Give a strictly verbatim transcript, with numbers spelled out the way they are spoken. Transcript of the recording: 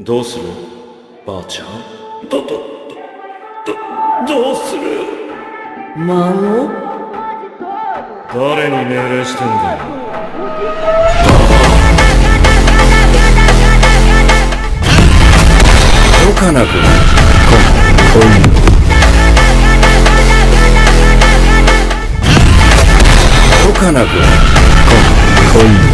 どうするばあちゃん。ど、ど、ど、ど、どうする孫？ 誰に命令してんだよ。 動かなくなる。こん、こん。動かなくなる。こん、こん。